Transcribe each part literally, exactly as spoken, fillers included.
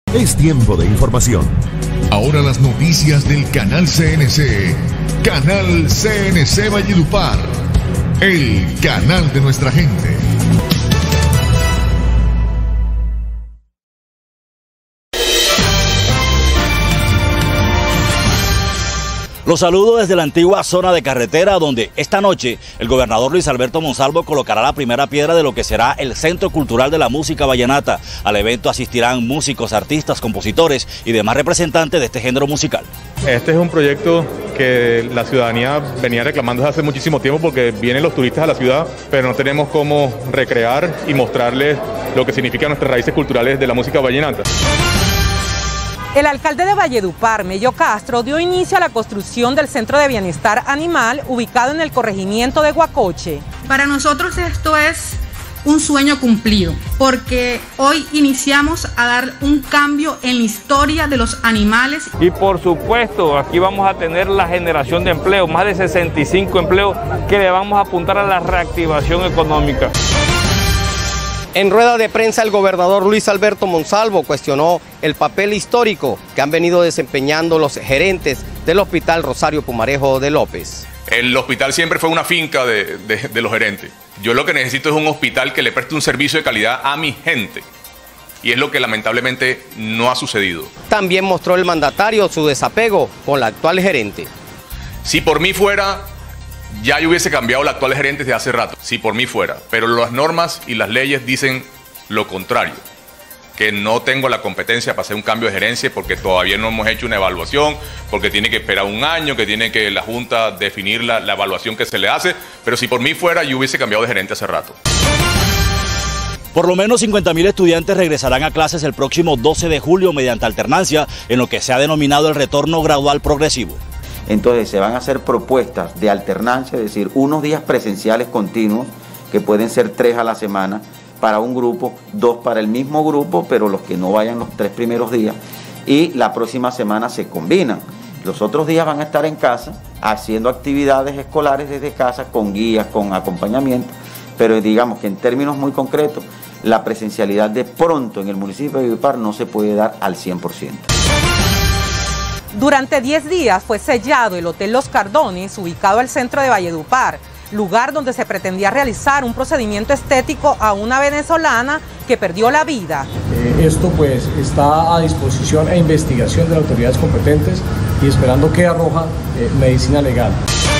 Es tiempo de información. Ahora las noticias del Canal C N C. Canal C N C Valledupar. El canal de nuestra gente. Los saludo desde la antigua zona de carretera, donde esta noche el gobernador Luis Alberto Monsalvo colocará la primera piedra de lo que será el Centro Cultural de la Música Vallenata. Al evento asistirán músicos, artistas, compositores y demás representantes de este género musical. Este es un proyecto que la ciudadanía venía reclamando desde hace muchísimo tiempo, porque vienen los turistas a la ciudad, pero no tenemos cómo recrear y mostrarles lo que significan nuestras raíces culturales de la música vallenata. El alcalde de Valledupar, Mello Castro, dio inicio a la construcción del Centro de Bienestar Animal ubicado en el corregimiento de Guacoche. Para nosotros esto es un sueño cumplido, porque hoy iniciamos a dar un cambio en la historia de los animales. Y por supuesto, aquí vamos a tener la generación de empleo, más de sesenta y cinco empleos que le vamos a apuntar a la reactivación económica. En rueda de prensa, el gobernador Luis Alberto Monsalvo cuestionó el papel histórico que han venido desempeñando los gerentes del Hospital Rosario Pumarejo de López. El hospital siempre fue una finca de, de, de los gerentes. Yo lo que necesito es un hospital que le preste un servicio de calidad a mi gente. Y es lo que lamentablemente no ha sucedido. También mostró el mandatario su desapego con la actual gerente. Si por mí fuera, ya yo hubiese cambiado la actual gerente desde hace rato, si por mí fuera. Pero las normas y las leyes dicen lo contrario, que no tengo la competencia para hacer un cambio de gerencia porque todavía no hemos hecho una evaluación, porque tiene que esperar un año, que tiene que la Junta definir la, la evaluación que se le hace. Pero si por mí fuera, yo hubiese cambiado de gerente hace rato. Por lo menos cincuenta mil estudiantes regresarán a clases el próximo doce de julio mediante alternancia, en lo que se ha denominado el retorno gradual progresivo. Entonces se van a hacer propuestas de alternancia, es decir, unos días presenciales continuos, que pueden ser tres a la semana para un grupo, dos para el mismo grupo, pero los que no vayan los tres primeros días, y la próxima semana se combinan. Los otros días van a estar en casa, haciendo actividades escolares desde casa, con guías, con acompañamiento, pero digamos que en términos muy concretos, la presencialidad de pronto en el municipio de Valledupar no se puede dar al cien por ciento. Durante diez días fue sellado el Hotel Los Cardones, ubicado al centro de Valledupar, lugar donde se pretendía realizar un procedimiento estético a una venezolana que perdió la vida. Eh, esto pues está a disposición e investigación de las autoridades competentes y esperando que arroja eh, medicina legal.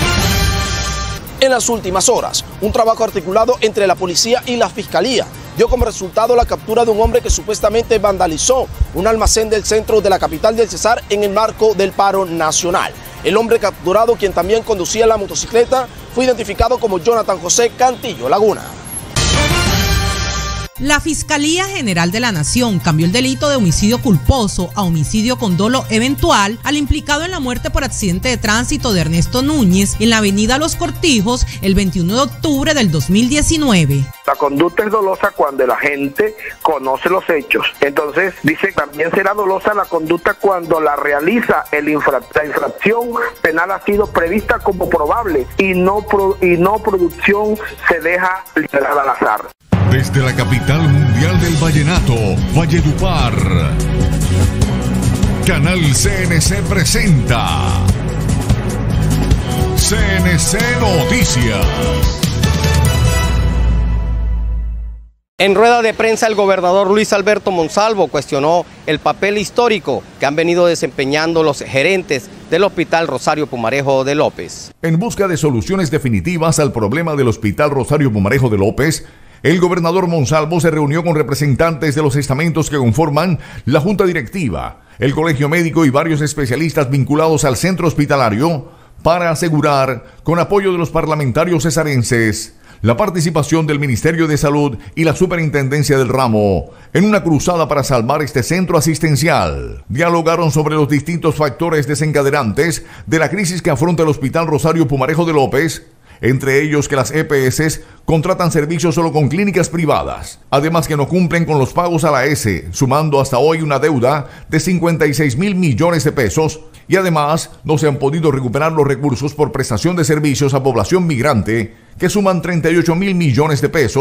En las últimas horas, un trabajo articulado entre la policía y la fiscalía dio como resultado la captura de un hombre que supuestamente vandalizó un almacén del centro de la capital del Cesar en el marco del paro nacional. El hombre capturado, quien también conducía la motocicleta, fue identificado como Jonathan José Cantillo Laguna. La Fiscalía General de la Nación cambió el delito de homicidio culposo a homicidio con dolo eventual al implicado en la muerte por accidente de tránsito de Ernesto Núñez en la avenida Los Cortijos el veintiuno de octubre del dos mil diecinueve. La conducta es dolosa cuando la gente conoce los hechos. Entonces, dice, también será dolosa la conducta cuando la realiza el infra la infracción penal ha sido prevista como probable y no, pro y no producción se deja liberar al azar. Desde la capital mundial del vallenato, Valledupar, Canal C N C presenta C N C Noticias. En rueda de prensa, el gobernador Luis Alberto Monsalvo cuestionó el papel histórico que han venido desempeñando los gerentes del Hospital Rosario Pumarejo de López. En busca de soluciones definitivas al problema del Hospital Rosario Pumarejo de López, el gobernador Monsalvo se reunió con representantes de los estamentos que conforman la Junta Directiva, el Colegio Médico y varios especialistas vinculados al centro hospitalario para asegurar, con apoyo de los parlamentarios cesarenses, la participación del Ministerio de Salud y la Superintendencia del ramo en una cruzada para salvar este centro asistencial. Dialogaron sobre los distintos factores desencadenantes de la crisis que afronta el Hospital Rosario Pumarejo de López, entre ellos que las E P S contratan servicios solo con clínicas privadas, además que no cumplen con los pagos a la A S, sumando hasta hoy una deuda de cincuenta y seis mil millones de pesos, y además no se han podido recuperar los recursos por prestación de servicios a población migrante, que suman treinta y ocho mil millones de pesos,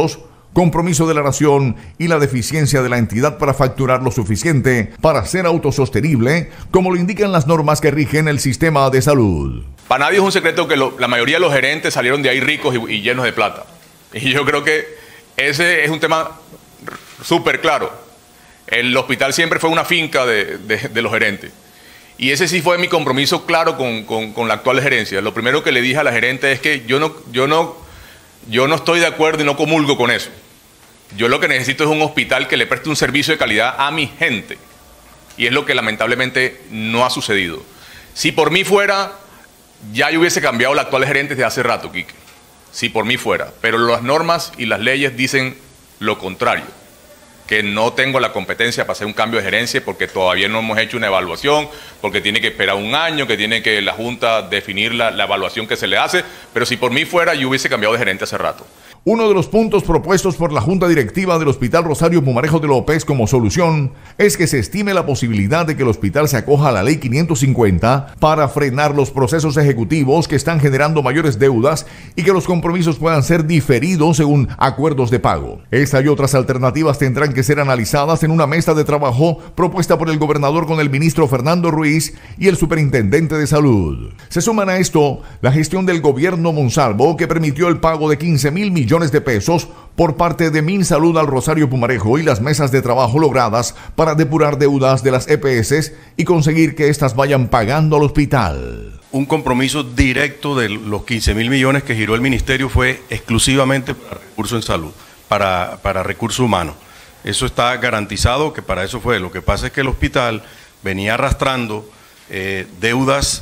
compromiso de la nación y la deficiencia de la entidad para facturar lo suficiente para ser autosostenible, como lo indican las normas que rigen el sistema de salud. Para nadie es un secreto que lo, la mayoría de los gerentes salieron de ahí ricos y, y llenos de plata. Y yo creo que ese es un tema súper claro. El hospital siempre fue una finca de, de, de los gerentes. Y ese sí fue mi compromiso claro con, con, con la actual gerencia. Lo primero que le dije a la gerente es que yo no, yo, no, yo no estoy de acuerdo y no comulgo con eso. Yo lo que necesito es un hospital que le preste un servicio de calidad a mi gente. Y es lo que lamentablemente no ha sucedido. Si por mí fuera, ya yo hubiese cambiado la actual gerente desde hace rato, Quique. Si por mí fuera. Pero las normas y las leyes dicen lo contrario. Que no tengo la competencia para hacer un cambio de gerencia porque todavía no hemos hecho una evaluación, porque tiene que esperar un año, que tiene que la Junta definir la, la evaluación que se le hace. Pero si por mí fuera, yo hubiese cambiado de gerente hace rato. Uno de los puntos propuestos por la Junta Directiva del Hospital Rosario Pumarejo de López como solución es que se estime la posibilidad de que el hospital se acoja a la Ley quinientos cincuenta para frenar los procesos ejecutivos que están generando mayores deudas y que los compromisos puedan ser diferidos según acuerdos de pago. Esta y otras alternativas tendrán que ser analizadas en una mesa de trabajo propuesta por el gobernador con el ministro Fernando Ruiz y el superintendente de salud. Se suman a esto la gestión del gobierno Monsalvo, que permitió el pago de quince mil millones de pesos por parte de MinSalud al Rosario Pumarejo y las mesas de trabajo logradas para depurar deudas de las E P S y conseguir que éstas vayan pagando al hospital. Un compromiso directo de los quince mil millones que giró el ministerio fue exclusivamente para recursos en salud, para, para recursos humanos. Eso está garantizado, que para eso fue. Lo que pasa es que el hospital venía arrastrando eh, deudas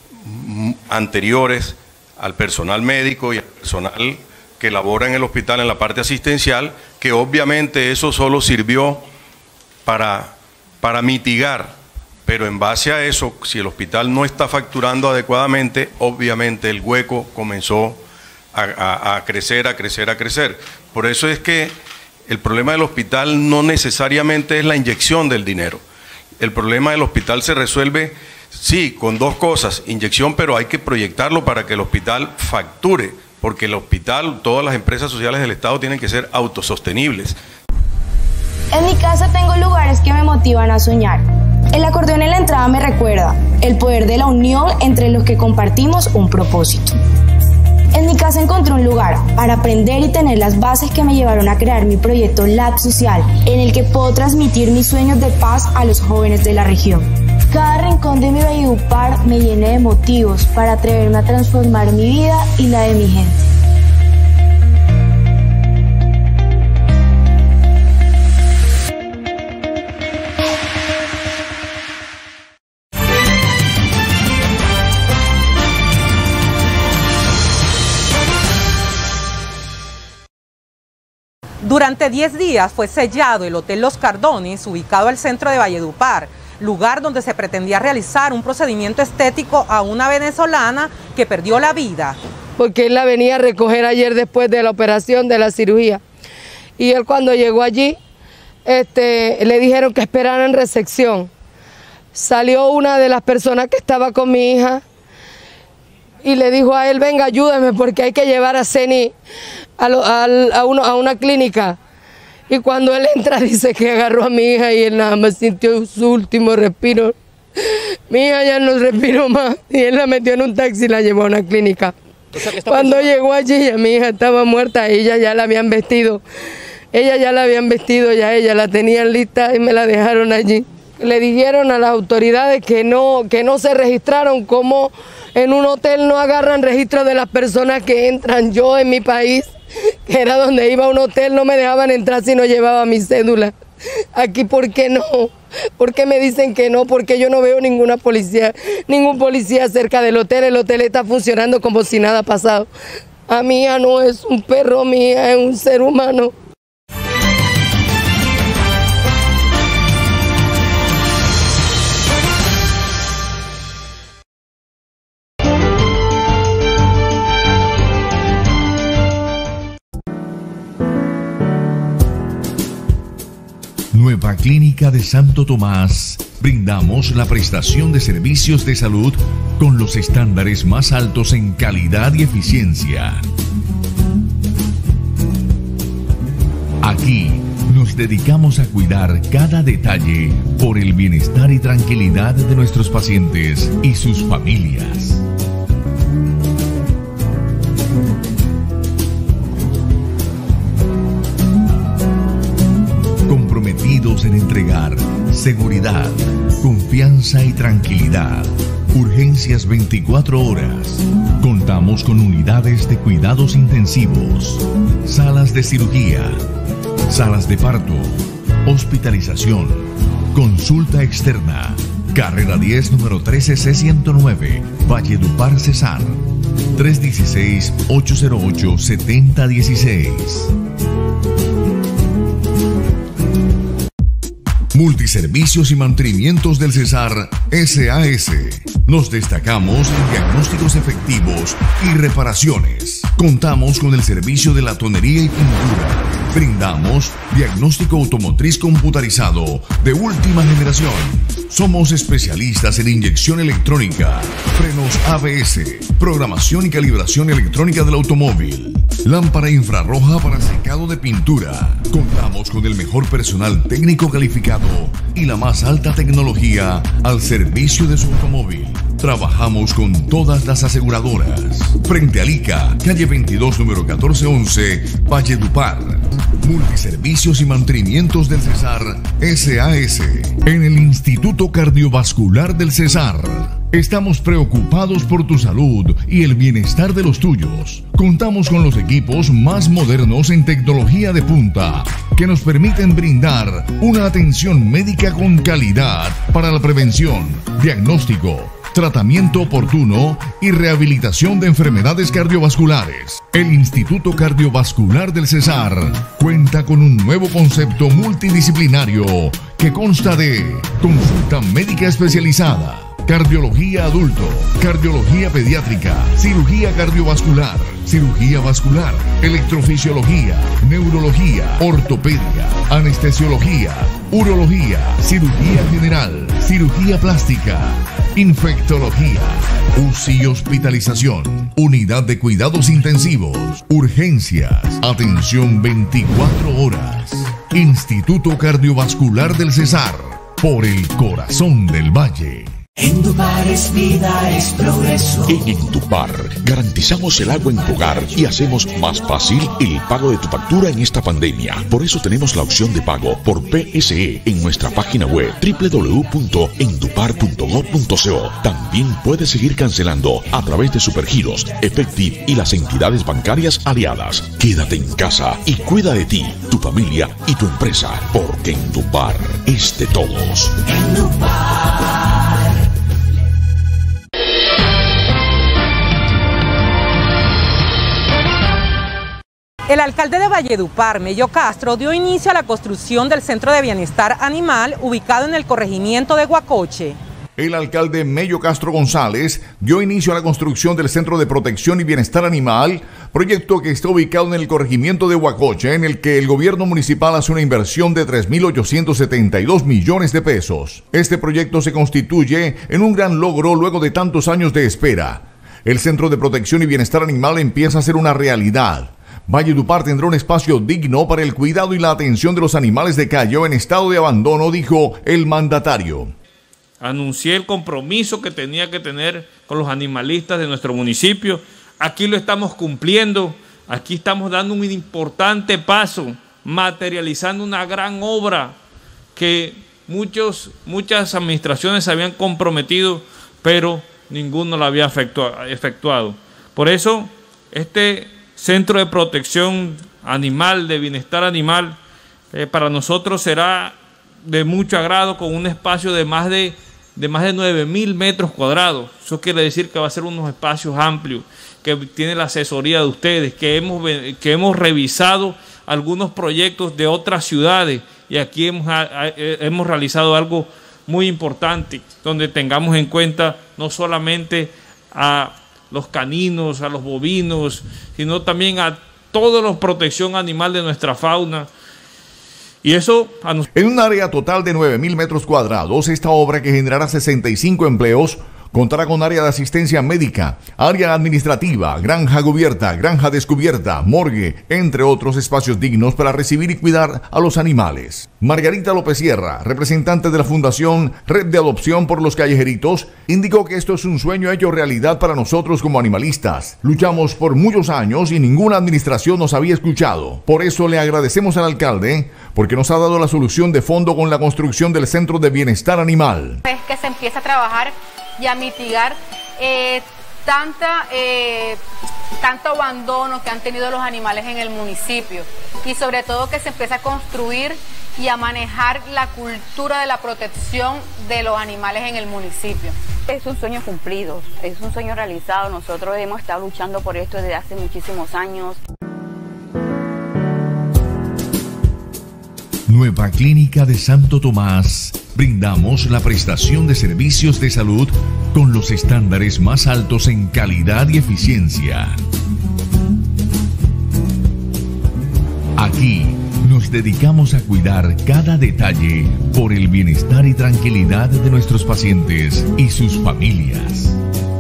anteriores al personal médico y al personal que labora en el hospital en la parte asistencial, que obviamente eso solo sirvió para, para mitigar, pero en base a eso, si el hospital no está facturando adecuadamente, obviamente el hueco comenzó a, a, a crecer, a crecer, a crecer. Por eso es que el problema del hospital no necesariamente es la inyección del dinero. El problema del hospital se resuelve, sí, con dos cosas, inyección, pero hay que proyectarlo para que el hospital facture, porque el hospital, todas las empresas sociales del Estado tienen que ser autosostenibles. En mi casa tengo lugares que me motivan a soñar. El acordeón en la entrada me recuerda el poder de la unión entre los que compartimos un propósito. En mi casa encontré un lugar para aprender y tener las bases que me llevaron a crear mi proyecto Lab Social, en el que puedo transmitir mis sueños de paz a los jóvenes de la región. Cada rincón de mi Valledupar me llena de motivos para atreverme a transformar mi vida y la de mi gente. Durante diez días fue sellado el Hotel Los Cardones, ubicado al centro de Valledupar, lugar donde se pretendía realizar un procedimiento estético a una venezolana que perdió la vida. Porque él la venía a recoger ayer después de la operación de la cirugía. Y él cuando llegó allí, este, le dijeron que esperaran en recepción. Salió una de las personas que estaba con mi hija y le dijo a él, venga, ayúdame porque hay que llevar a Ceni a, lo, a, a, uno, a una clínica. Y cuando él entra dice que agarró a mi hija y él nada más sintió su último respiro. Mi hija ya no respiró más y él la metió en un taxi y la llevó a una clínica. O sea, cuando persona... llegó allí ya mi hija estaba muerta, ella ya la habían vestido. Ella ya la habían vestido, ya ella la tenían lista y me la dejaron allí. Le dijeron a las autoridades que no, que no se registraron, como en un hotel no agarran registro de las personas que entran. Yo en mi país, que era donde iba a un hotel, no me dejaban entrar si no llevaba mi cédula. Aquí, ¿por qué no? ¿Por qué me dicen que no? Porque yo no veo ninguna policía, ningún policía cerca del hotel. El hotel está funcionando como si nada ha pasado. A mi hija no es un perro, mi hija es un ser humano. Nueva Clínica de Santo Tomás. Brindamos la prestación de servicios de salud con los estándares más altos en calidad y eficiencia. Aquí nos dedicamos a cuidar cada detalle por el bienestar y tranquilidad de nuestros pacientes y sus familias. Comprometidos en entregar seguridad, confianza y tranquilidad. Urgencias veinticuatro horas. Contamos con unidades de cuidados intensivos, salas de cirugía, salas de parto, hospitalización, consulta externa. Carrera diez, número trece C ciento nueve, Valledupar, Cesar. tres uno seis, ocho cero ocho, siete cero uno seis. Multiservicios y mantenimientos del Cesar S A S. Nos destacamos en diagnósticos efectivos y reparaciones. Contamos con el servicio de latonería y pintura. Brindamos diagnóstico automotriz computarizado de última generación. Somos especialistas en inyección electrónica, frenos A B S, programación y calibración electrónica del automóvil, lámpara infrarroja para secado de pintura. Contamos con el mejor personal técnico calificado y la más alta tecnología al servicio de su automóvil. Trabajamos con todas las aseguradoras. Frente a Lica, calle veintidós, número catorce once, Valledupar. Multiservicios y mantenimientos del Cesar S A S. En el Instituto Cardiovascular del Cesar. Estamos preocupados por tu salud y el bienestar de los tuyos. Contamos con los equipos más modernos en tecnología de punta que nos permiten brindar una atención médica con calidad para la prevención, diagnóstico, tratamiento oportuno y rehabilitación de enfermedades cardiovasculares. El Instituto Cardiovascular del Cesar cuenta con un nuevo concepto multidisciplinario que consta de consulta médica especializada, cardiología adulto, cardiología pediátrica, cirugía cardiovascular, cirugía vascular, electrofisiología, neurología, ortopedia, anestesiología, urología, cirugía general, cirugía plástica, infectología, U C I y hospitalización, unidad de cuidados intensivos, urgencias, atención veinticuatro horas. Instituto Cardiovascular del Cesar, por el corazón del valle. Endupar es vida, es progreso. En Endupar garantizamos el agua en tu hogar y hacemos más fácil el pago de tu factura en esta pandemia. Por eso tenemos la opción de pago por P S E en nuestra página web doble u doble u doble u punto endupar punto gob punto co. También puedes seguir cancelando a través de Supergiros, Efectiv y las entidades bancarias aliadas. Quédate en casa y cuida de ti, tu familia y tu empresa, porque Endupar es de todos. Endupar. El alcalde de Valledupar, Mello Castro, dio inicio a la construcción del Centro de Bienestar Animal ubicado en el corregimiento de Guacoche. El alcalde Mello Castro González dio inicio a la construcción del Centro de Protección y Bienestar Animal, proyecto que está ubicado en el corregimiento de Guacoche, en el que el gobierno municipal hace una inversión de tres mil ochocientos setenta y dos millones de pesos. Este proyecto se constituye en un gran logro luego de tantos años de espera. El Centro de Protección y Bienestar Animal empieza a ser una realidad. Valledupar tendrá un espacio digno para el cuidado y la atención de los animales de calle o en estado de abandono, dijo el mandatario. Anuncié el compromiso que tenía que tener con los animalistas de nuestro municipio. Aquí lo estamos cumpliendo. Aquí estamos dando un importante paso, materializando una gran obra que muchos, muchas administraciones se habían comprometido, pero ninguno la había efectuado. Por eso, este Centro de Protección Animal, de Bienestar Animal, eh, para nosotros será de mucho agrado, con un espacio de más de, de más de nueve mil metros cuadrados. Eso quiere decir que va a ser unos espacios amplios, que tiene la asesoría de ustedes, que hemos, que hemos revisado algunos proyectos de otras ciudades y aquí hemos, hemos realizado algo muy importante, donde tengamos en cuenta no solamente a los caninos, a los bovinos, sino también a toda la protección animal de nuestra fauna. Y eso a en un área total de nueve mil metros cuadrados, esta obra, que generará sesenta y cinco empleos, Contará con área de asistencia médica, área administrativa, granja cubierta, granja descubierta, morgue, entre otros espacios dignos para recibir y cuidar a los animales. Margarita López Sierra, representante de la Fundación Red de Adopción por los Callejeritos, indicó que esto es un sueño hecho realidad para nosotros como animalistas. Luchamos por muchos años y ninguna administración nos había escuchado. Por eso le agradecemos al alcalde porque nos ha dado la solución de fondo con la construcción del Centro de Bienestar Animal. Es que se empieza a trabajar y a mitigar eh, tanta, eh, tanto abandono que han tenido los animales en el municipio y sobre todo que se empieza a construir y a manejar la cultura de la protección de los animales en el municipio. Es un sueño cumplido, es un sueño realizado. Nosotros hemos estado luchando por esto desde hace muchísimos años. Nueva Clínica de Santo Tomás. Brindamos la prestación de servicios de salud con los estándares más altos en calidad y eficiencia. Aquí nos dedicamos a cuidar cada detalle por el bienestar y tranquilidad de nuestros pacientes y sus familias.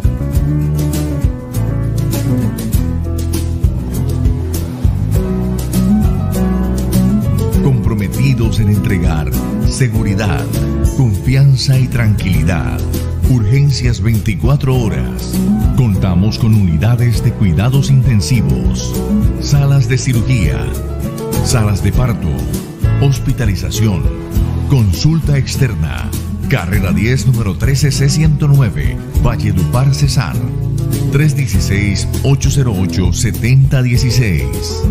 Comprometidos en entregar seguridad, confianza y tranquilidad. Urgencias veinticuatro horas. Contamos con unidades de cuidados intensivos, salas de cirugía, salas de parto, hospitalización, consulta externa. Carrera diez, número trece C ciento nueve, Valledupar, Cesar. tres uno seis, ocho cero ocho, siete cero uno seis.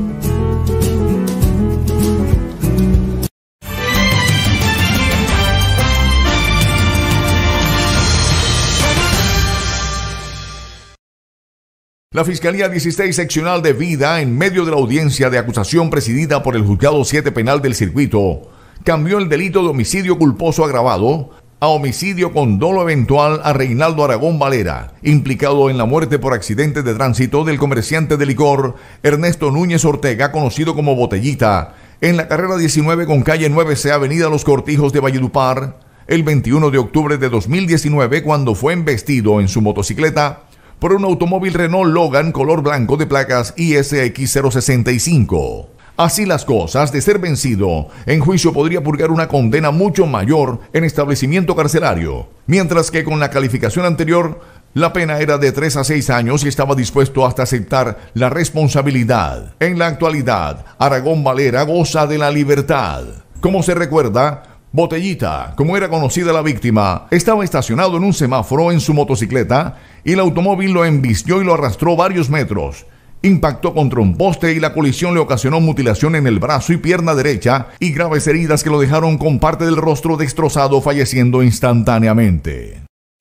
La Fiscalía dieciséis Seccional de Vida, en medio de la audiencia de acusación presidida por el Juzgado siete Penal del Circuito, cambió el delito de homicidio culposo agravado a homicidio con dolo eventual a Reinaldo Aragón Valera, implicado en la muerte por accidente de tránsito del comerciante de licor Ernesto Núñez Ortega, conocido como Botellita, en la carrera diecinueve con calle nueve C, Avenida Los Cortijos de Valledupar, el veintiuno de octubre de dos mil diecinueve, cuando fue embestido en su motocicleta por un automóvil Renault Logan color blanco de placas I S X cero sesenta y cinco. Así las cosas, de ser vencido, en juicio podría purgar una condena mucho mayor en establecimiento carcelario, mientras que con la calificación anterior, la pena era de tres a seis años y estaba dispuesto hasta aceptar la responsabilidad. En la actualidad, Aragón Valera goza de la libertad. Como se recuerda, Botellita, como era conocida la víctima, estaba estacionado en un semáforo en su motocicleta y el automóvil lo embistió y lo arrastró varios metros. Impactó contra un poste y la colisión le ocasionó mutilación en el brazo y pierna derecha y graves heridas que lo dejaron con parte del rostro destrozado, falleciendo instantáneamente.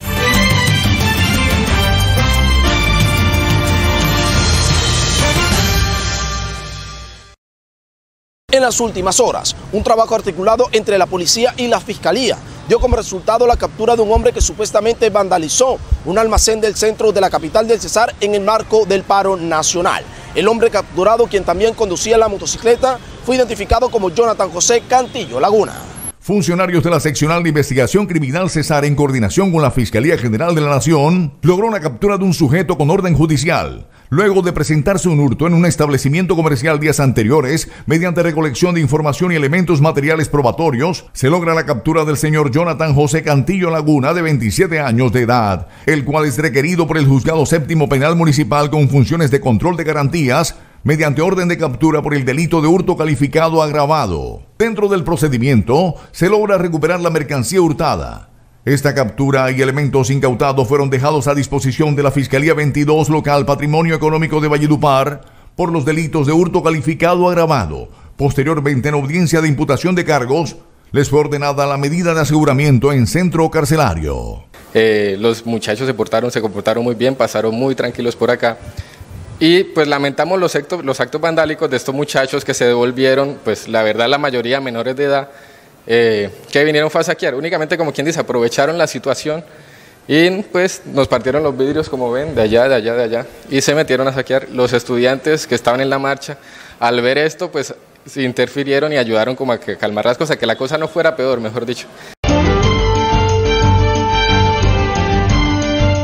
En las últimas horas, un trabajo articulado entre la policía y la fiscalía dio como resultado la captura de un hombre que supuestamente vandalizó un almacén del centro de la capital del Cesar en el marco del paro nacional. El hombre capturado, quien también conducía la motocicleta, fue identificado como Jonathan José Cantillo Laguna. Funcionarios de la Seccional de Investigación Criminal Cesar, en coordinación con la Fiscalía General de la Nación, logró la captura de un sujeto con orden judicial, luego de presentarse un hurto en un establecimiento comercial días anteriores. Mediante recolección de información y elementos materiales probatorios, se logra la captura del señor Jonathan José Cantillo Laguna, de veintisiete años de edad, el cual es requerido por el Juzgado Séptimo Penal Municipal con funciones de control de garantías, mediante orden de captura por el delito de hurto calificado agravado. Dentro del procedimiento, se logra recuperar la mercancía hurtada. Esta captura y elementos incautados fueron dejados a disposición de la Fiscalía veintidós Local Patrimonio Económico de Valledupar por los delitos de hurto calificado agravado. Posteriormente, en audiencia de imputación de cargos, les fue ordenada la medida de aseguramiento en centro carcelario. Eh, los muchachos se portaron, se comportaron muy bien, pasaron muy tranquilos por acá. Y pues lamentamos los actos, los actos vandálicos de estos muchachos que se devolvieron, pues la verdad la mayoría menores de edad, eh, que vinieron fue a saquear, únicamente como quien dice, aprovecharon la situación y pues nos partieron los vidrios como ven, de allá, de allá, de allá, y se metieron a saquear. Los estudiantes que estaban en la marcha, al ver esto, pues se interfirieron y ayudaron como a que calmar las cosas, que la cosa no fuera peor, mejor dicho.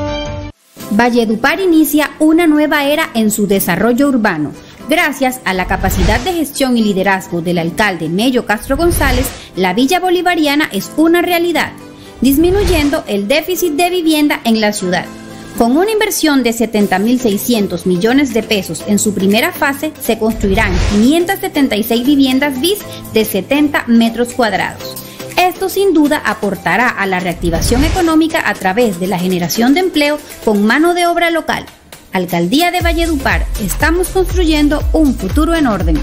Valledupar inicia una nueva era en su desarrollo urbano. Gracias a la capacidad de gestión y liderazgo del alcalde Mello Castro González, la Villa Bolivariana es una realidad, disminuyendo el déficit de vivienda en la ciudad. Con una inversión de setenta mil seiscientos millones de pesos en su primera fase, se construirán quinientas setenta y seis viviendas bis de setenta metros cuadrados. Esto sin duda aportará a la reactivación económica a través de la generación de empleo con mano de obra local. Alcaldía de Valledupar, estamos construyendo un futuro en orden.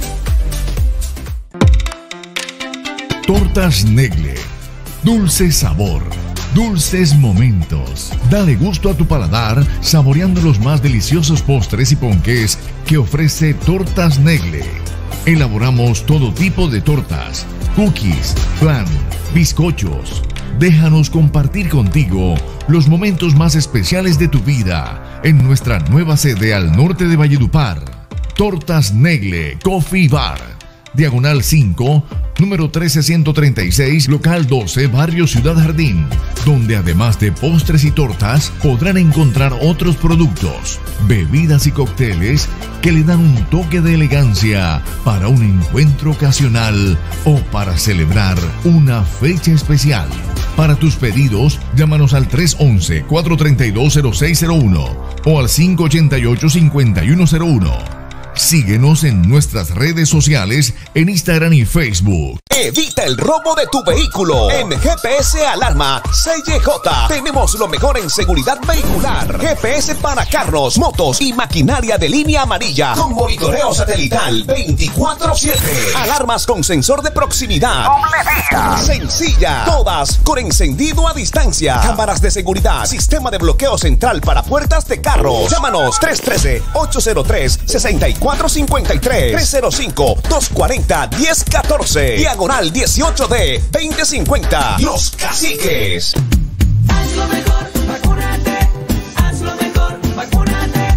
Tortas Negle. Dulce sabor. Dulces momentos. Dale gusto a tu paladar saboreando los más deliciosos postres y ponqués que ofrece Tortas Negle. Elaboramos todo tipo de tortas, cookies, flan, bizcochos. Déjanos compartir contigo los momentos más especiales de tu vida en nuestra nueva sede al norte de Valledupar. Tortas Negle Coffee Bar, Diagonal cinco, número trece ciento treinta y seis, local doce, barrio Ciudad Jardín, donde además de postres y tortas podrán encontrar otros productos, bebidas y cócteles que le dan un toque de elegancia para un encuentro ocasional o para celebrar una fecha especial. Para tus pedidos, llámanos al tres once, cuatro treinta y dos, cero seis cero uno o al cinco ochenta y ocho, cincuenta y uno cero uno. Síguenos en nuestras redes sociales en Instagram y Facebook. Evita el robo de tu vehículo. En G P S Alarma C Y J tenemos lo mejor en seguridad vehicular. G P S para carros, motos y maquinaria de línea amarilla con monitoreo satelital veinticuatro siete. Alarmas con sensor de proximidad. Sencilla. Todas con encendido a distancia. Cámaras de seguridad. Sistema de bloqueo central para puertas de carros. Llámanos tres uno tres, ocho cero tres, seis cuatro cinco tres, tres cero cinco, dos cuatro cero, uno cero uno cuatro. Diagonal dieciocho D veinte cincuenta. Los Caciques. Haz lo mejor, vacúnate. Haz lo mejor, vacúnate.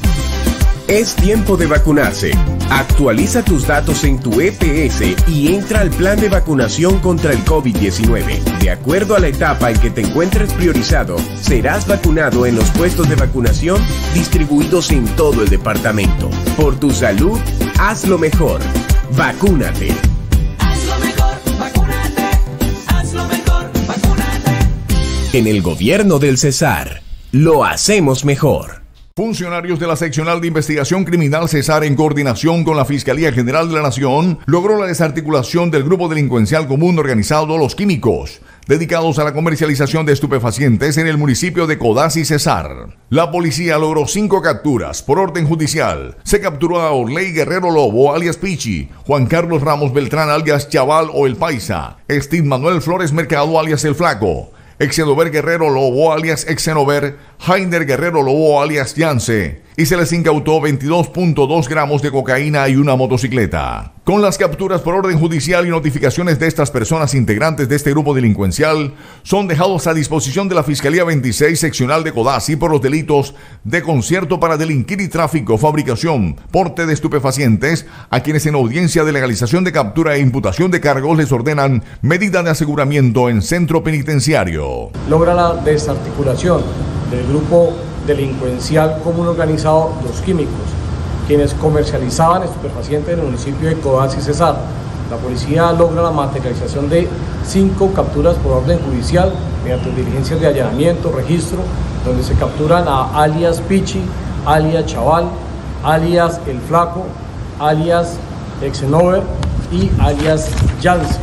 Es tiempo de vacunarse. Actualiza tus datos en tu E P S y entra al plan de vacunación contra el COVID diecinueve. De acuerdo a la etapa en que te encuentres priorizado, serás vacunado en los puestos de vacunación distribuidos en todo el departamento. Por tu salud, haz lo mejor. Vacúnate. Haz lo mejor, vacúnate. Haz lo mejor, vacúnate. En el gobierno del Cesar, lo hacemos mejor. Funcionarios de la Seccional de Investigación Criminal Cesar, en coordinación con la Fiscalía General de la Nación, logró la desarticulación del grupo delincuencial común organizado Los Químicos, dedicados a la comercialización de estupefacientes en el municipio de Codazzi, Cesar. La policía logró cinco capturas por orden judicial. Se capturó a Orley Guerrero Lobo, alias Pichi, Juan Carlos Ramos Beltrán, alias Chaval o El Paisa, Steve Manuel Flores Mercado, alias El Flaco, Exenover Guerrero Lobo, alias Exenover, Jainer Guerrero Lobo, alias Yance, y se les incautó veintidós punto dos gramos de cocaína y una motocicleta. Con las capturas por orden judicial y notificaciones de estas personas integrantes de este grupo delincuencial, son dejados a disposición de la Fiscalía veintiséis Seccional de Codazzi por los delitos de concierto para delinquir y tráfico, fabricación, porte de estupefacientes, a quienes en audiencia de legalización de captura e imputación de cargos les ordenan medida de aseguramiento en centro penitenciario. Logra la desarticulación del grupo delincuencial común organizado Los Químicos, quienes comercializaban estupefacientes en el municipio de Codazzi, Cesar. La policía logra la materialización de cinco capturas por orden judicial mediante diligencias de allanamiento, registro, donde se capturan a alias Pichi, alias Chaval, alias El Flaco, alias Exenover y alias Yance.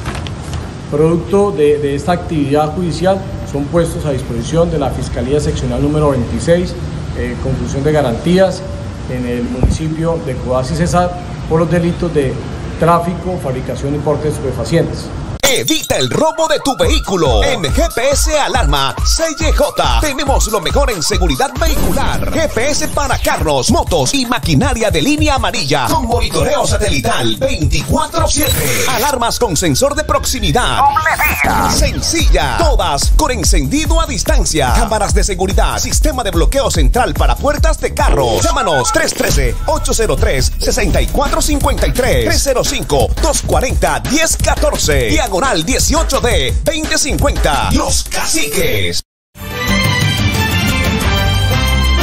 Producto de, de esta actividad judicial son puestos a disposición de la Fiscalía Seccional número veintiséis, eh, conclusión de garantías en el municipio de Codazzi, Cesar, por los delitos de tráfico, fabricación y porte de estupefacientes. Evita el robo de tu vehículo. En G P S Alarma C Y J tenemos lo mejor en seguridad vehicular. G P S para carros, motos y maquinaria de línea amarilla con monitoreo satelital veinticuatro siete. Alarmas con sensor de proximidad. Sencilla. Todas con encendido a distancia. Cámaras de seguridad. Sistema de bloqueo central para puertas de carros. Llámanos tres uno tres, ocho cero tres, seis cuatro cinco tres, tres cero cinco, dos cuatro cero, uno cero uno cuatro. Diagonal dieciocho D veinte cincuenta. Los Caciques.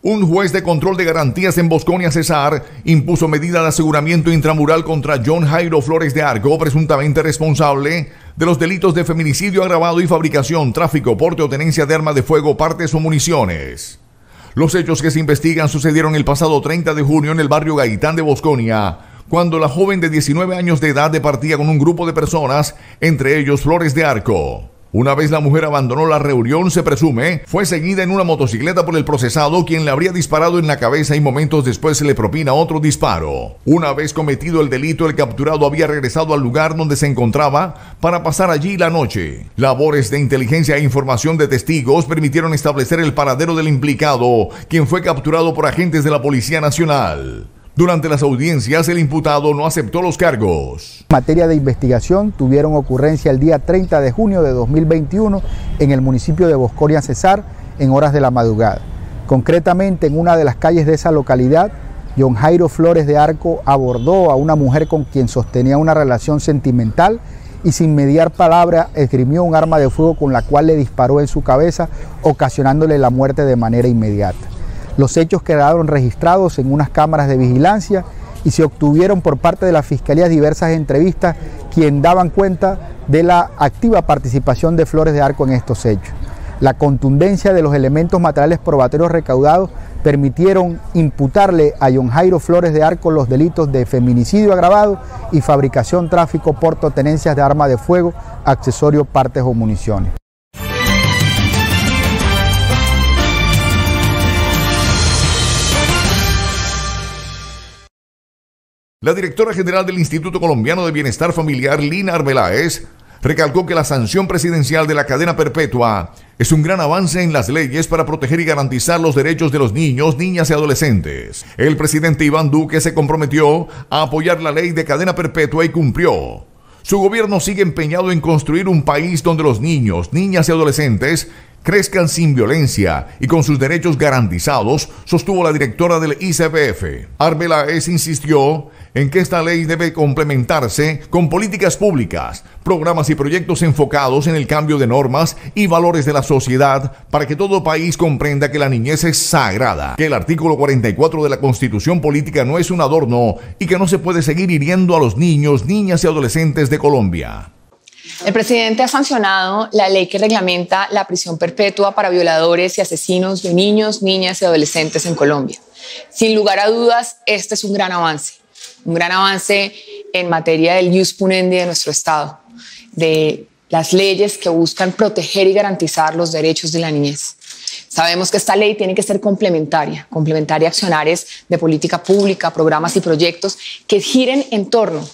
Un juez de control de garantías en Bosconia, Cesar, impuso medida de aseguramiento intramural contra John Jairo Flores de Arco, presuntamente responsable de los delitos de feminicidio agravado y fabricación, tráfico, porte o tenencia de arma de fuego, partes o municiones. Los hechos que se investigan sucedieron el pasado treinta de junio en el barrio Gaitán de Bosconia, cuando la joven de diecinueve años de edad departía con un grupo de personas, entre ellos Flores de Arco. Una vez la mujer abandonó la reunión, se presume, fue seguida en una motocicleta por el procesado, quien le habría disparado en la cabeza y momentos después se le propina otro disparo. Una vez cometido el delito, el capturado había regresado al lugar donde se encontraba para pasar allí la noche. Labores de inteligencia e información de testigos permitieron establecer el paradero del implicado, quien fue capturado por agentes de la Policía Nacional. Durante las audiencias, el imputado no aceptó los cargos. En materia de investigación, tuvieron ocurrencia el día treinta de junio de dos mil veintiuno en el municipio de Bosconia, Cesar, en horas de la madrugada. Concretamente, en una de las calles de esa localidad, John Jairo Flores de Arco abordó a una mujer con quien sostenía una relación sentimental y sin mediar palabra esgrimió un arma de fuego con la cual le disparó en su cabeza, ocasionándole la muerte de manera inmediata. Los hechos quedaron registrados en unas cámaras de vigilancia y se obtuvieron por parte de la Fiscalía diversas entrevistas quien daban cuenta de la activa participación de Flores de Arco en estos hechos. La contundencia de los elementos materiales probatorios recaudados permitieron imputarle a John Jairo Flores de Arco los delitos de feminicidio agravado y fabricación, tráfico, porte o tenencias de arma de fuego, accesorios, partes o municiones. La directora general del Instituto Colombiano de Bienestar Familiar, Lina Arbeláez, recalcó que la sanción presidencial de la cadena perpetua es un gran avance en las leyes para proteger y garantizar los derechos de los niños, niñas y adolescentes. El presidente Iván Duque se comprometió a apoyar la ley de cadena perpetua y cumplió. Su gobierno sigue empeñado en construir un país donde los niños, niñas y adolescentes crezcan sin violencia y con sus derechos garantizados, sostuvo la directora del I C B F. Arbeláez insistió en que esta ley debe complementarse con políticas públicas, programas y proyectos enfocados en el cambio de normas y valores de la sociedad para que todo país comprenda que la niñez es sagrada, que el artículo cuarenta y cuatro de la Constitución Política no es un adorno y que no se puede seguir hiriendo a los niños, niñas y adolescentes de Colombia. El presidente ha sancionado la ley que reglamenta la prisión perpetua para violadores y asesinos de niños, niñas y adolescentes en Colombia. Sin lugar a dudas, este es un gran avance, un gran avance en materia del ius punendi de nuestro Estado, de las leyes que buscan proteger y garantizar los derechos de la niñez. Sabemos que esta ley tiene que ser complementaria, complementaria a accionarios de política pública, programas y proyectos que giren en torno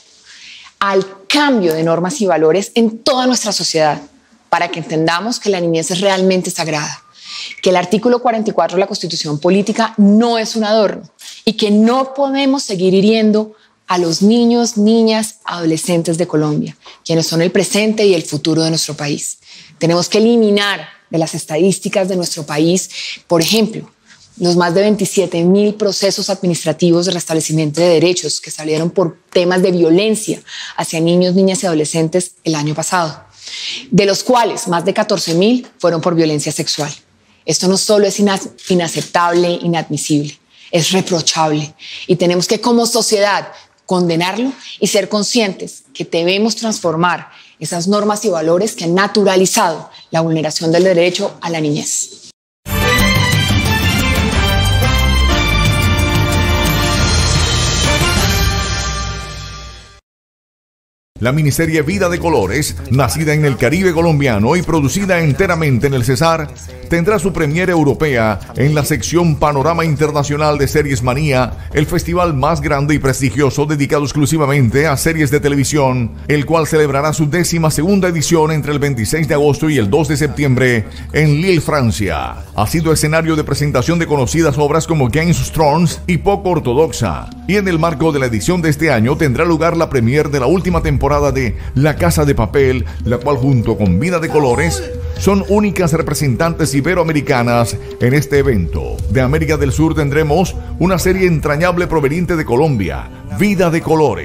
al cambio de normas y valores en toda nuestra sociedad, para que entendamos que la niñez es realmente sagrada, que el artículo cuarenta y cuatro de la Constitución Política no es un adorno y que no podemos seguir hiriendo a los niños, niñas, adolescentes de Colombia, quienes son el presente y el futuro de nuestro país. Tenemos que eliminar de las estadísticas de nuestro país, por ejemplo, los más de veintisiete mil procesos administrativos de restablecimiento de derechos que salieron por temas de violencia hacia niños, niñas y adolescentes el año pasado, de los cuales más de catorce mil fueron por violencia sexual. Esto no solo es inaceptable, inadmisible, es reprochable y tenemos que como sociedad condenarlo y ser conscientes que debemos transformar esas normas y valores que han naturalizado la vulneración del derecho a la niñez. La miniserie Vida de Colores, nacida en el Caribe colombiano y producida enteramente en el Cesar, tendrá su premiere europea en la sección Panorama Internacional de Series Manía, el festival más grande y prestigioso dedicado exclusivamente a series de televisión, el cual celebrará su décima segunda edición entre el veintiséis de agosto y el dos de septiembre en Lille, Francia. Ha sido escenario de presentación de conocidas obras como Game of Thrones y Poco Ortodoxa, y en el marco de la edición de este año tendrá lugar la premiere de la última temporada de La Casa de Papel, la cual junto con Vida de Colores son únicas representantes iberoamericanas en este evento. De América del Sur tendremos una serie entrañable proveniente de Colombia, Vida de Colores,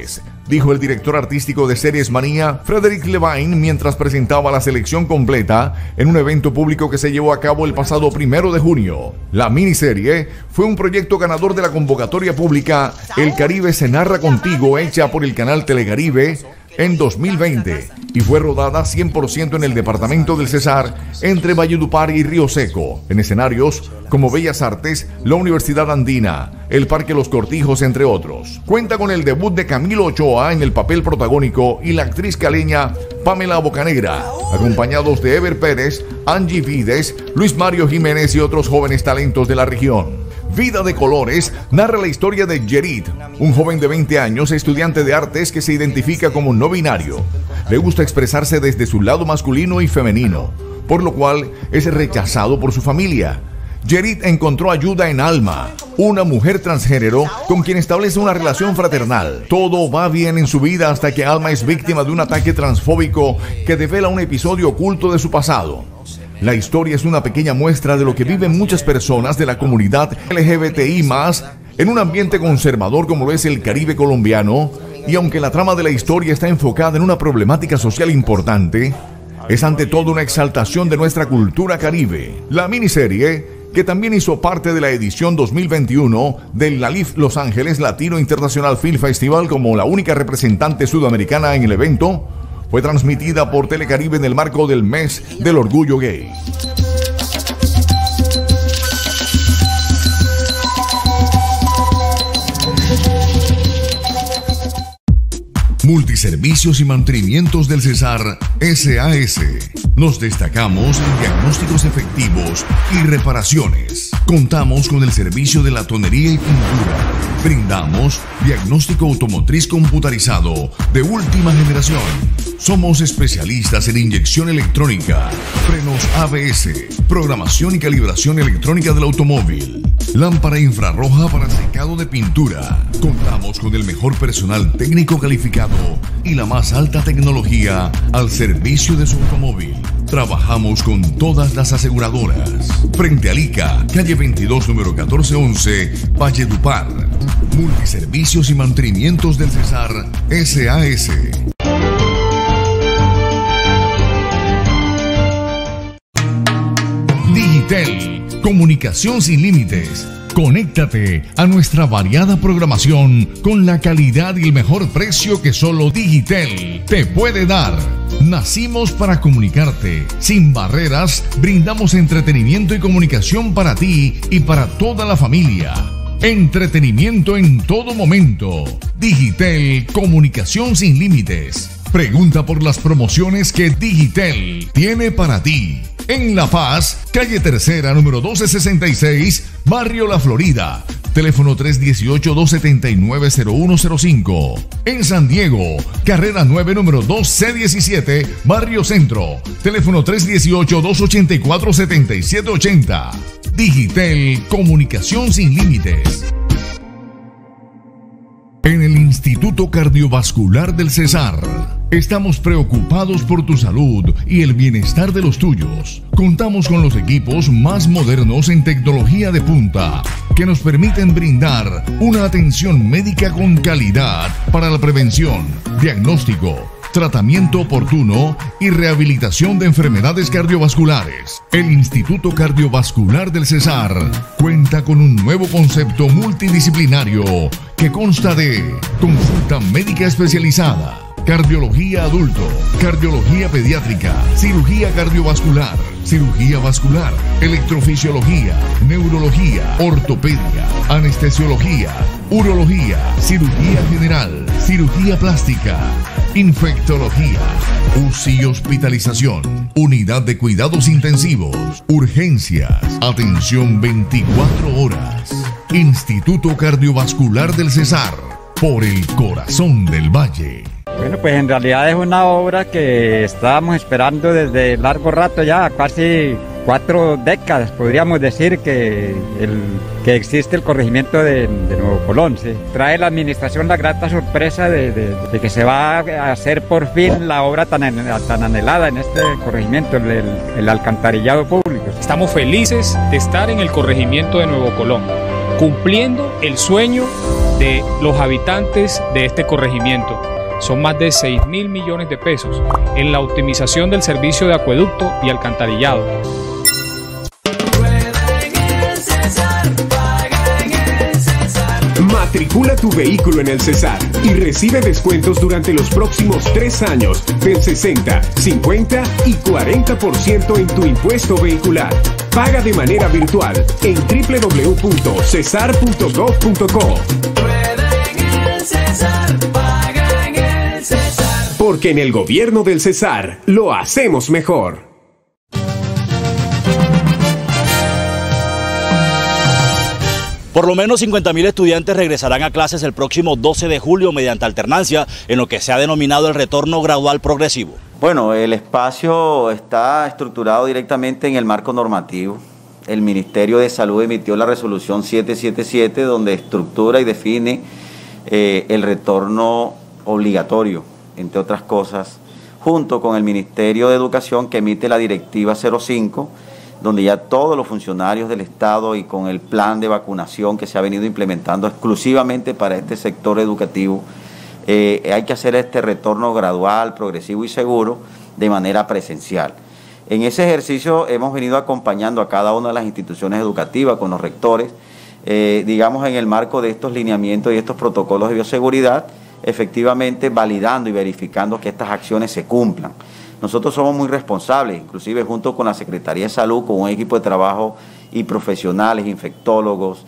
dijo el director artístico de Series Manía, Frederick Levine, mientras presentaba la selección completa en un evento público que se llevó a cabo el pasado primero de junio. La miniserie fue un proyecto ganador de la convocatoria pública El Caribe se narra contigo, hecha por el canal Telecaribe en dos mil veinte, y fue rodada cien por ciento en el departamento del Cesar, entre Valledupar y Río Seco, en escenarios como Bellas Artes, la Universidad Andina, el Parque Los Cortijos, entre otros. Cuenta con el debut de Camilo Ochoa en el papel protagónico y la actriz caleña Pamela Bocanegra, acompañados de Ever Pérez, Angie Vides, Luis Mario Jiménez y otros jóvenes talentos de la región. Vida de Colores narra la historia de Yerit, un joven de veinte años, estudiante de artes que se identifica como no binario. Le gusta expresarse desde su lado masculino y femenino, por lo cual es rechazado por su familia. Yerit encontró ayuda en Alma, una mujer transgénero con quien establece una relación fraternal. Todo va bien en su vida hasta que Alma es víctima de un ataque transfóbico que devela un episodio oculto de su pasado. La historia es una pequeña muestra de lo que viven muchas personas de la comunidad L G B T I más, en un ambiente conservador como lo es el Caribe colombiano, y aunque la trama de la historia está enfocada en una problemática social importante, es ante todo una exaltación de nuestra cultura caribe. La miniserie, que también hizo parte de la edición dos mil veintiuno del LALIF Los Ángeles Latino International Film Festival como la única representante sudamericana en el evento, fue transmitida por Telecaribe en el marco del Mes del Orgullo Gay. Multiservicios y Mantenimientos del Cesar S A S. Nos destacamos en diagnósticos efectivos y reparaciones. Contamos con el servicio de latonería y pintura. Brindamos diagnóstico automotriz computarizado de última generación. Somos especialistas en inyección electrónica, frenos A B S, programación y calibración electrónica del automóvil, lámpara infrarroja para secado de pintura. Contamos con el mejor personal técnico calificado y la más alta tecnología al servicio de su automóvil. Trabajamos con todas las aseguradoras. Frente a Lica, calle veintidós, número catorce once, Valledupar. Multiservicios y Mantenimientos del Cesar S A S. Digitel, comunicación sin límites. Conéctate a nuestra variada programación con la calidad y el mejor precio que solo Digitel te puede dar. Nacimos para comunicarte. Sin barreras, brindamos entretenimiento y comunicación para ti y para toda la familia. Entretenimiento en todo momento. Digitel, comunicación sin límites. Pregunta por las promociones que Digitel tiene para ti. En La Paz, calle Tercera, número doce sesenta y seis, Barrio La Florida. Teléfono tres uno ocho, dos siete nueve, cero uno cero cinco. En San Diego, carrera nueve, número dos C diecisiete, Barrio Centro. Teléfono tres uno ocho, dos ocho cuatro, siete siete ocho cero. Digitel, comunicación sin límites. En el Instituto Cardiovascular del Cesar, estamos preocupados por tu salud y el bienestar de los tuyos. Contamos con los equipos más modernos en tecnología de punta que nos permiten brindar una atención médica con calidad para la prevención, diagnóstico, tratamiento oportuno y rehabilitación de enfermedades cardiovasculares. El Instituto Cardiovascular del Cesar cuenta con un nuevo concepto multidisciplinario que consta de consulta médica especializada, cardiología adulto, cardiología pediátrica, cirugía cardiovascular, cirugía vascular, electrofisiología, neurología, ortopedia, anestesiología, urología, cirugía general, cirugía plástica, infectología, U C I y hospitalización, unidad de cuidados intensivos, urgencias, atención veinticuatro horas. Instituto Cardiovascular del Cesar, por el corazón del valle. Bueno, pues en realidad es una obra que estábamos esperando desde largo rato ya, casi cuatro décadas, podríamos decir que, el, que existe el corregimiento de, de Nuevo Colón. ¿Sí? Trae la administración la grata sorpresa de, de, de que se va a hacer por fin la obra tan, tan anhelada en este corregimiento, el, el, el alcantarillado público. Estamos felices de estar en el corregimiento de Nuevo Colón, cumpliendo el sueño de los habitantes de este corregimiento. son más de seis mil millones de pesos en la optimización del servicio de acueducto y alcantarillado. Matricula tu vehículo en el Cesar y recibe descuentos durante los próximos tres años del sesenta, cincuenta y cuarenta por ciento en tu impuesto vehicular. Paga de manera virtual en doble u doble u doble u punto cesar punto gov punto co. Porque en el gobierno del Cesar lo hacemos mejor. Por lo menos cincuenta mil estudiantes regresarán a clases el próximo doce de julio mediante alternancia, en lo que se ha denominado el retorno gradual progresivo. Bueno, el espacio está estructurado directamente en el marco normativo. El Ministerio de Salud emitió la resolución setecientos setenta y siete, donde estructura y define eh, el retorno obligatorio, entre otras cosas, junto con el Ministerio de Educación, que emite la directiva cero cinco, donde ya todos los funcionarios del Estado y con el plan de vacunación que se ha venido implementando exclusivamente para este sector educativo, eh, hay que hacer este retorno gradual, progresivo y seguro de manera presencial. En ese ejercicio hemos venido acompañando a cada una de las instituciones educativas con los rectores, eh, digamos en el marco de estos lineamientos y estos protocolos de bioseguridad, efectivamente validando y verificando que estas acciones se cumplan. Nosotros somos muy responsables, inclusive junto con la Secretaría de Salud, con un equipo de trabajo y profesionales, infectólogos,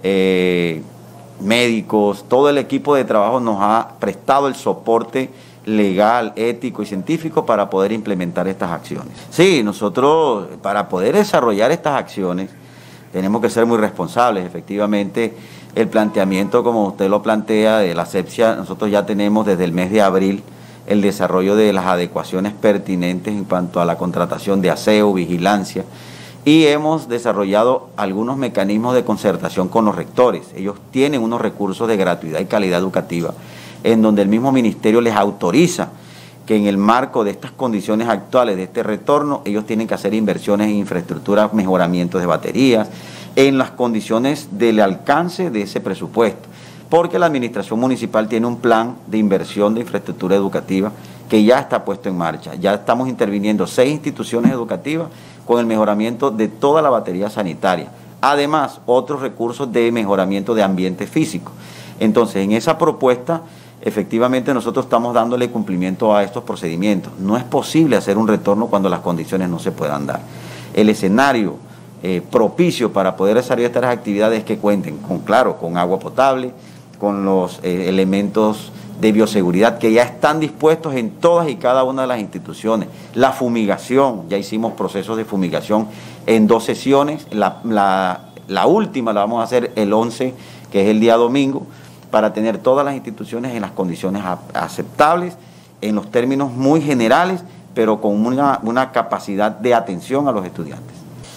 eh, médicos, todo el equipo de trabajo nos ha prestado el soporte legal, ético y científico para poder implementar estas acciones. Sí, nosotros para poder desarrollar estas acciones tenemos que ser muy responsables. Efectivamente, el planteamiento, como usted lo plantea, de la asepsia, nosotros ya tenemos desde el mes de abril el desarrollo de las adecuaciones pertinentes en cuanto a la contratación de aseo, vigilancia, y hemos desarrollado algunos mecanismos de concertación con los rectores. Ellos tienen unos recursos de gratuidad y calidad educativa, en donde el mismo ministerio les autoriza que en el marco de estas condiciones actuales de este retorno, ellos tienen que hacer inversiones en infraestructura, mejoramientos de baterías, en las condiciones del alcance de ese presupuesto, porque la administración municipal tiene un plan de inversión de infraestructura educativa que ya está puesto en marcha. Ya estamos interviniendo seis instituciones educativas con el mejoramiento de toda la batería sanitaria. Además, otros recursos de mejoramiento de ambiente físico. Entonces, en esa propuesta, efectivamente nosotros estamos dándole cumplimiento a estos procedimientos. No es posible hacer un retorno cuando las condiciones no se puedan dar. El escenario eh, propicio para poder desarrollar estas actividades que cuenten con, claro, con agua potable, con los eh, elementos de bioseguridad que ya están dispuestos en todas y cada una de las instituciones. La fumigación, ya hicimos procesos de fumigación en dos sesiones, la, la, la última la vamos a hacer el once, que es el día domingo, para tener todas las instituciones en las condiciones aceptables, en los términos muy generales, pero con una, una capacidad de atención a los estudiantes.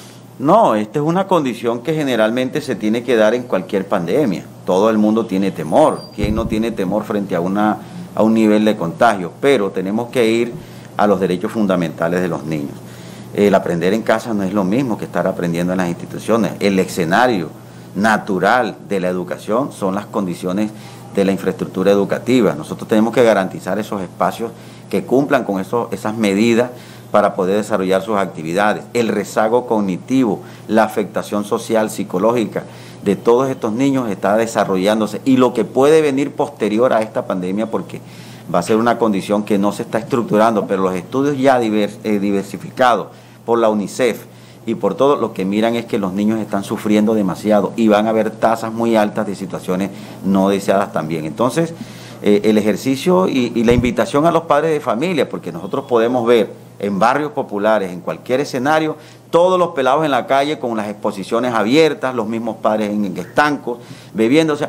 No, esta es una condición que generalmente se tiene que dar en cualquier pandemia. Todo el mundo tiene temor. ¿Quién no tiene temor frente a, una, a un nivel de contagio? Pero tenemos que ir a los derechos fundamentales de los niños. El aprender en casa no es lo mismo que estar aprendiendo en las instituciones. El escenario natural de la educación son las condiciones de la infraestructura educativa. Nosotros tenemos que garantizar esos espacios que cumplan con esos, esas medidas para poder desarrollar sus actividades. El rezago cognitivo, la afectación social, psicológica de todos estos niños está desarrollándose, y lo que puede venir posterior a esta pandemia, porque va a ser una condición que no se está estructurando, pero los estudios ya divers, eh, diversificados por la UNICEF y por todo lo que miran es que los niños están sufriendo demasiado y van a haber tasas muy altas de situaciones no deseadas también. Entonces, eh, el ejercicio y, y la invitación a los padres de familia, porque nosotros podemos ver en barrios populares, en cualquier escenario, todos los pelados en la calle con las exposiciones abiertas, los mismos padres en estancos, bebiendo. O sea,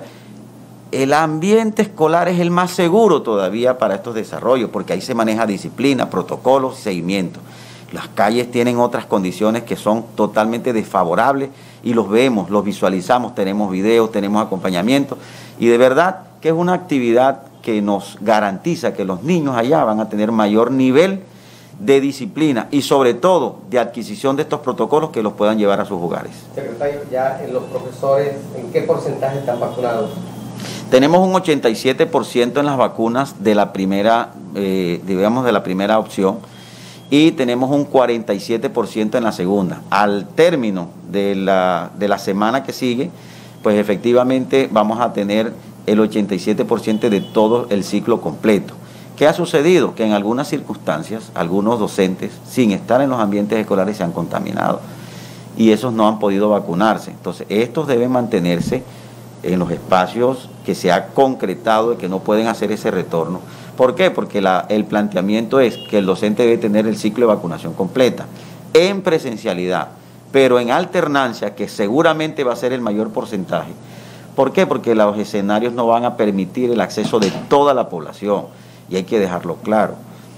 el ambiente escolar es el más seguro todavía para estos desarrollos, porque ahí se maneja disciplina, protocolos y seguimiento. Las calles tienen otras condiciones que son totalmente desfavorables y los vemos, los visualizamos, tenemos videos, tenemos acompañamiento, y de verdad que es una actividad que nos garantiza que los niños allá van a tener mayor nivel de disciplina y sobre todo de adquisición de estos protocolos que los puedan llevar a sus hogares. Secretario, ya los profesores, ¿en qué porcentaje están vacunados? Tenemos un ochenta y siete por ciento en las vacunas de la primera, eh, digamos, de la primera opción, y tenemos un cuarenta y siete por ciento en la segunda. Al término de la, de la semana que sigue, pues efectivamente vamos a tener el ochenta y siete por ciento de todo el ciclo completo. ¿Qué ha sucedido? Que en algunas circunstancias, algunos docentes, sin estar en los ambientes escolares, se han contaminado y esos no han podido vacunarse. Entonces, estos deben mantenerse en los espacios que se ha concretado y que no pueden hacer ese retorno. ¿Por qué? Porque la, el planteamiento es que el docente debe tener el ciclo de vacunación completa en presencialidad, pero en alternancia, que seguramente va a ser el mayor porcentaje. ¿Por qué? Porque los escenarios no van a permitir el acceso de toda la población, y hay que dejarlo claro.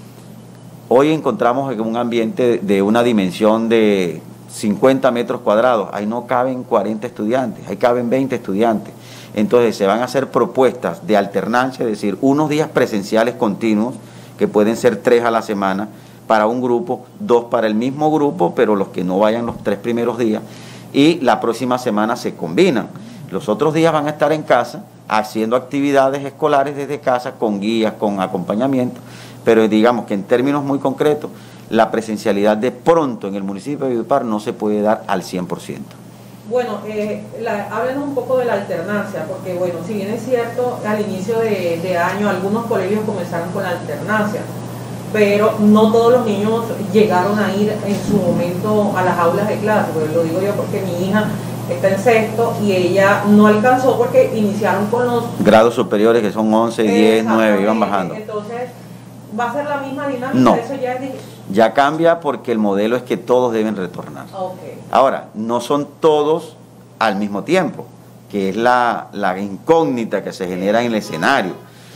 Hoy encontramos en un ambiente de una dimensión de cincuenta metros cuadrados, ahí no caben cuarenta estudiantes, ahí caben veinte estudiantes. Entonces se van a hacer propuestas de alternancia, es decir, unos días presenciales continuos, que pueden ser tres a la semana, para un grupo, dos para el mismo grupo, pero los que no vayan los tres primeros días, y la próxima semana se combinan. Los otros días van a estar en casa, haciendo actividades escolares desde casa, con guías, con acompañamiento, pero digamos que en términos muy concretos, la presencialidad de pronto en el municipio de Valledupar no se puede dar al cien por ciento. Bueno, eh, la, háblenos un poco de la alternancia, porque bueno, si bien es cierto, al inicio de, de año algunos colegios comenzaron con la alternancia, pero no todos los niños llegaron a ir en su momento a las aulas de clase, pues lo digo yo porque mi hija está en sexto y ella no alcanzó porque iniciaron con los grados superiores, que son once, diez, nueve, iban bajando. Entonces, ¿va a ser la misma dinámica? No. Eso ya es difícil. Ya cambia porque el modelo es que todos deben retornar. Okay. Ahora, no son todos al mismo tiempo, que es la, la incógnita que se genera en el escenario.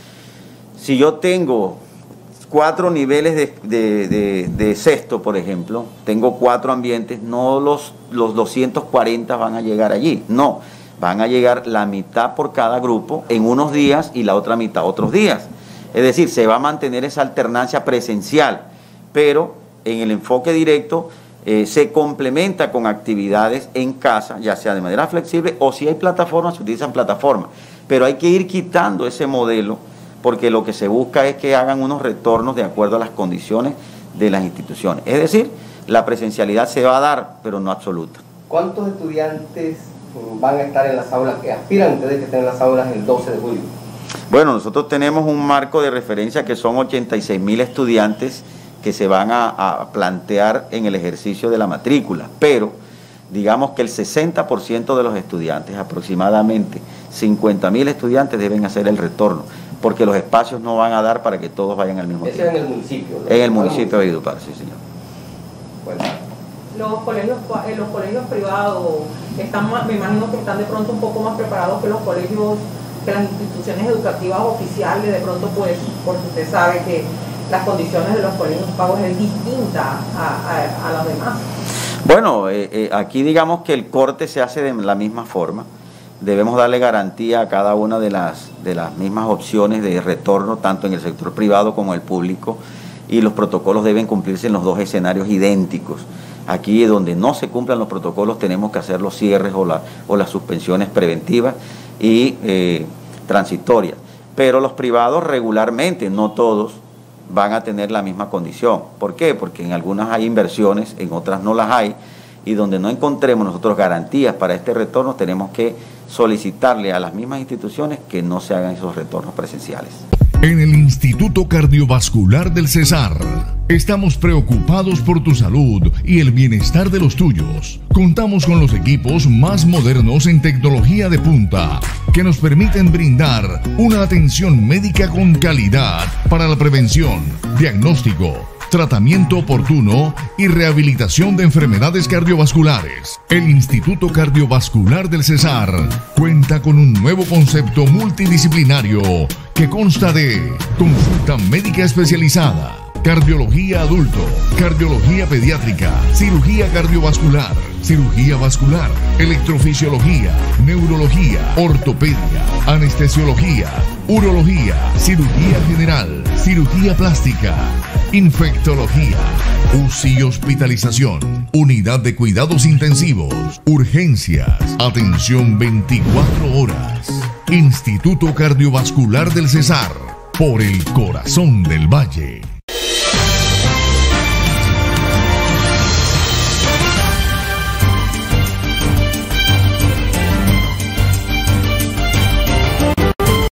Si yo tengo cuatro niveles de, de, de, de sexto, por ejemplo, tengo cuatro ambientes, no los, los doscientos cuarenta van a llegar allí, no, van a llegar la mitad por cada grupo en unos días y la otra mitad otros días. Es decir, se va a mantener esa alternancia presencial, pero en el enfoque directo eh, se complementa con actividades en casa, ya sea de manera flexible o si hay plataformas, se utilizan plataformas. Pero hay que ir quitando ese modelo porque lo que se busca es que hagan unos retornos de acuerdo a las condiciones de las instituciones. Es decir, la presencialidad se va a dar, pero no absoluta. ¿Cuántos estudiantes van a estar en las aulas, que aspiran ustedes que estén en las aulas el doce de julio? Bueno, nosotros tenemos un marco de referencia que son ochenta y seis mil estudiantes que se van a, a plantear en el ejercicio de la matrícula, pero digamos que el sesenta por ciento de los estudiantes, aproximadamente cincuenta mil estudiantes, deben hacer el retorno, porque los espacios no van a dar para que todos vayan al mismo tiempo. Eso en el municipio, ¿no? En el municipio de Valledupar, sí, señor. Bueno. Los colegios, eh, los colegios privados están más, me imagino que están de pronto un poco más preparados que los colegios, que las instituciones educativas oficiales, de pronto pues, porque usted sabe que las condiciones de los colegios pagos es distinta a, a, a las demás. Bueno, eh, eh, aquí digamos que el corte se hace de la misma forma. Debemos darle garantía a cada una de las, de las mismas opciones de retorno, tanto en el sector privado como el público, y los protocolos deben cumplirse en los dos escenarios idénticos. Aquí donde no se cumplan los protocolos tenemos que hacer los cierres o, la, o las suspensiones preventivas y eh, transitorias. Pero los privados regularmente, no todos, van a tener la misma condición. ¿Por qué? Porque en algunas hay inversiones, en otras no las hay, y donde no encontremos nosotros garantías para este retorno, tenemos que solicitarle a las mismas instituciones que no se hagan esos retornos presenciales. En el Instituto Cardiovascular del Cesar, estamos preocupados por tu salud y el bienestar de los tuyos. Contamos con los equipos más modernos en tecnología de punta, que nos permiten brindar una atención médica con calidad para la prevención, diagnóstico, tratamiento oportuno y rehabilitación de enfermedades cardiovasculares. El Instituto Cardiovascular del Cesar cuenta con un nuevo concepto multidisciplinario que consta de consulta médica especializada, cardiología adulto, cardiología pediátrica, cirugía cardiovascular, cirugía vascular, electrofisiología, neurología, ortopedia, anestesiología, urología, cirugía general, cirugía plástica, infectología, U C I y hospitalización, unidad de cuidados intensivos, urgencias, atención veinticuatro horas Instituto Cardiovascular del Cesar, por el corazón del Valle.